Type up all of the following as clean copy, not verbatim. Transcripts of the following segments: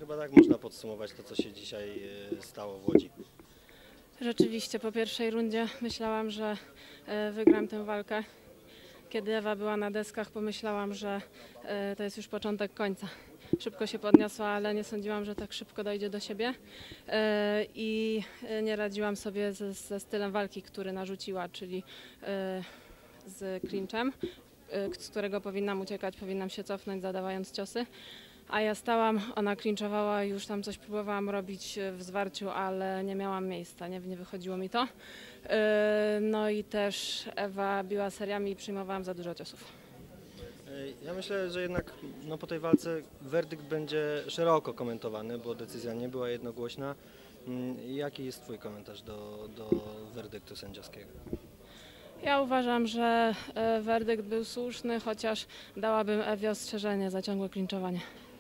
Chyba tak można podsumować to, co się dzisiaj stało w Łodzi. Rzeczywiście po pierwszej rundzie myślałam, że wygram tę walkę. Kiedy Ewa była na deskach, pomyślałam, że to jest już początek końca. Szybko się podniosła, ale nie sądziłam, że tak szybko dojdzie do siebie i nie radziłam sobie ze stylem walki, który narzuciła, czyli z clinchem, z którego powinnam uciekać, powinnam się cofnąć, zadawając ciosy. A ja stałam, ona clinchowała, już tam coś próbowałam robić w zwarciu, ale nie miałam miejsca, nie wychodziło mi to. No i też Ewa biła seriami i przyjmowałam za dużo ciosów. Ja myślę, że jednak po tej walce werdykt będzie szeroko komentowany, bo decyzja nie była jednogłośna. Jaki jest Twój komentarz do werdyktu sędziowskiego? Ja uważam, że werdykt był słuszny, chociaż dałabym Ewie ostrzeżenie za ciągłe klinczowanie.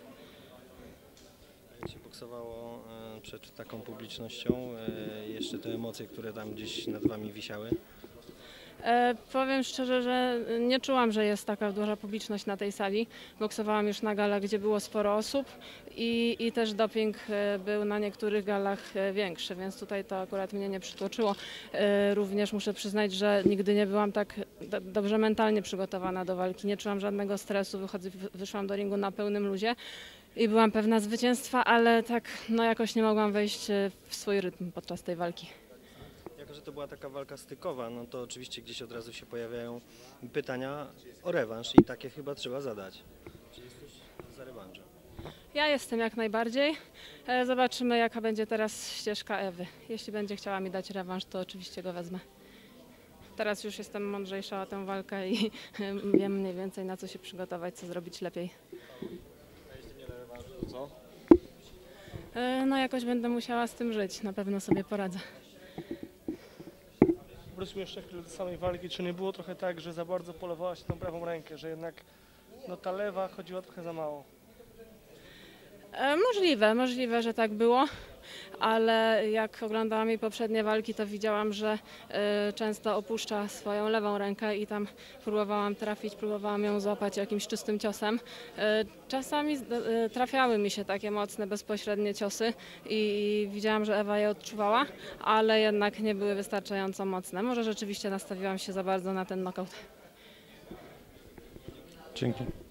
Jak się boksowało przed taką publicznością, jeszcze te emocje, które tam gdzieś nad Wami wisiały? Powiem szczerze, że nie czułam, że jest taka duża publiczność na tej sali. Boksowałam już na galach, gdzie było sporo osób i też doping był na niektórych galach większy, więc tutaj to akurat mnie nie przytłoczyło. Również muszę przyznać, że nigdy nie byłam tak dobrze mentalnie przygotowana do walki. Nie czułam żadnego stresu, wyszłam do ringu na pełnym luzie i byłam pewna zwycięstwa, ale tak jakoś nie mogłam wejść w swój rytm podczas tej walki. Jako że to była taka walka stykowa, no to oczywiście gdzieś od razu się pojawiają pytania o rewanż i takie chyba trzeba zadać. Czy jesteś za rewanżem? Ja jestem jak najbardziej. Zobaczymy, jaka będzie teraz ścieżka Ewy. Jeśli będzie chciała mi dać rewanż, to oczywiście go wezmę. Teraz już jestem mądrzejsza o tę walkę i wiem mniej więcej, na co się przygotować, co zrobić lepiej. A jeśli nie da rewanżu, to co? No jakoś będę musiała z tym żyć, na pewno sobie poradzę. Wróćmy jeszcze chwilę do samej walki. Czy nie było trochę tak, że za bardzo polowałaś tą prawą rękę, że jednak ta lewa chodziła trochę za mało? Możliwe, że tak było, ale jak oglądałam jej poprzednie walki, to widziałam, że często opuszcza swoją lewą rękę i tam próbowałam trafić, próbowałam ją złapać jakimś czystym ciosem. Czasami trafiały mi się takie mocne, bezpośrednie ciosy i widziałam, że Ewa je odczuwała, ale jednak nie były wystarczająco mocne. Może rzeczywiście nastawiłam się za bardzo na ten knockout. Dzięki.